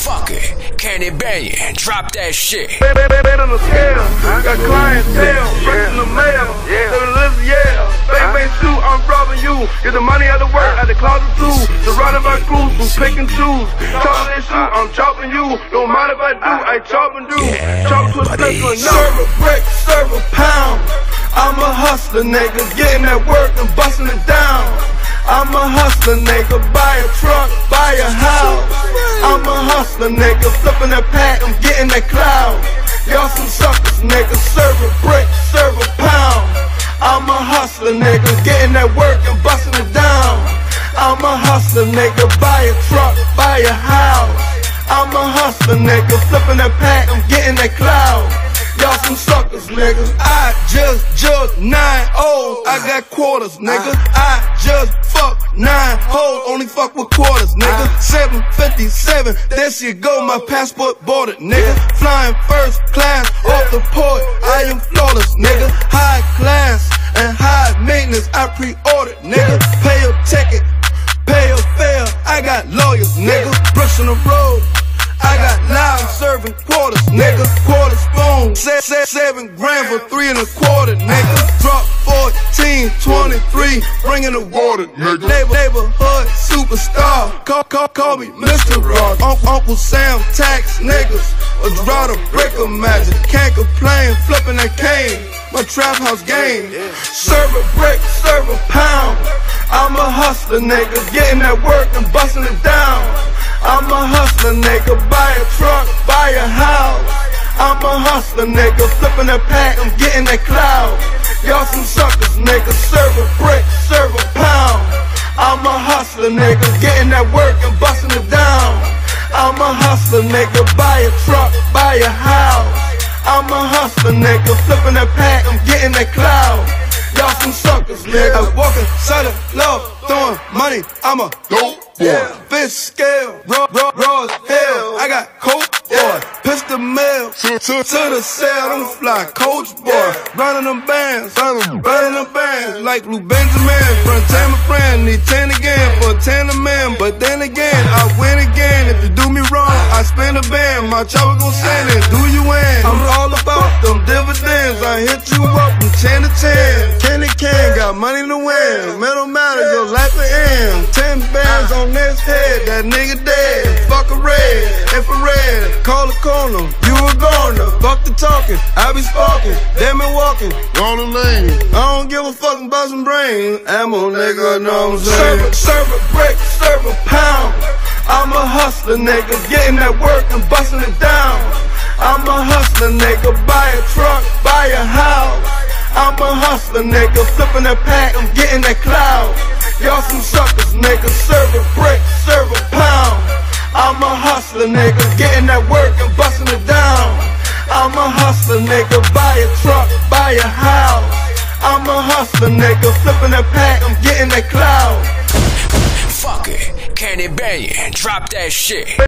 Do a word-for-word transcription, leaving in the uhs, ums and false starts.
Fuck it, Candy Banyon, drop that shit. Been on the scale, got clientele, fresh in the mail, yeah, yeah. Bang, bang, shoot, I'm robbing you. Get the money out of work, out the closet too. Surrounded by crews who pick and choose. Chopping and shoot, I'm chopping you. Don't mind if I do, I chop and do. Yeah, chop to a special, serve a brick, serve a pound. I'm a hustler, nigga, getting that work and busting it down. I'm a hustler, nigga, buy a truck, buy a house. I'm a hustler, nigga, flipping that pack, I'm getting that cloud. Y'all some suckers, nigga, serve a brick, serve a pound. I'm a hustler, nigga, getting that work and busting it down. I'm a hustler, nigga, buy a truck, buy a house. I'm a hustler, nigga, flipping that pack, I'm getting that cloud. Y'all some suckers, nigga. I just jugged nine O's. I got quarters, nigga. I just fuck nine hoes. Only fuck with quarters, nigga. seven fifty-seven, there she go. My passport boarded, nigga. Flying first class off the port. I am flawless, nigga. High class and high maintenance. I pre-ordered, nigga. Pay your ticket, pay your fare. I got lawyers, nigga. Bricks on the road. I got loud serving quarters, nigga. Quarter spoon, se se seven grand for three and a quarter, nigga. Drop fourteen, twenty-three, bringing the water, nigga. Neighbor, neighborhood superstar, call, call, call me Mister Rock. Uncle, Uncle Sam, tax niggas, a draw the brick of magic. Can't complain, flipping that cane, my trap house game. Serve a brick, serve a pound. I'm a hustler, nigga, getting that work and busting it down. I'm a hustler, nigga, buy a truck, buy a house. I'm a hustler, nigga, flipping that pack, I'm getting that cloud. Y'all some suckers, nigga, serve a brick, serve a pound. I'm a hustler, nigga, getting that work and busting it down. I'm a hustler, nigga, buy a truck, buy a house. I'm a hustler, nigga, flipping that pack, I'm getting that cloud. Y'all some suckers, nigga. I walk inside the love, throwing money, I'm a dope boy. Yeah. Fish scale, raw, raw, raw as hell. I got coke boy, pistol mail, to, to, to the cell, I'm fly, coach boy. Running them bands, running them bands, like Blue Benjamin. Front time of friend, need ten again for a ten a man. But then again, I win again. If you do me wrong, I spend a band. My chopper gon' send it, do you win? I'm all about them dividends. I hit you up from ten to ten. Candy can, got money to win. Metal matter, your life will end. Ten bands on this head, that nigga dead. Fuck a red, infrared, call a corner, you a goner. Fuck the talking, I be sparking, damn it walking, on the lane. I don't give a fuck about some brain. Ammo, nigga, know what I'm saying? Serve a, serve a brick, serve a pound. I'm a hustler, nigga, getting that work and busting it down. I'm a hustler, nigga, buy a truck, buy a house. I'm a hustler, nigga, flipping that pack, I'm getting that cloud. Y'all some suckers, nigga, serve a brick, serve a pound. I'm a hustler, nigga, getting that work and busting it down. I'm a hustler, nigga, buy a truck, buy a house. I'm a hustler, nigga, flipping that pack, I'm getting that cloud. Fuck it, Candy Banyon, drop that shit.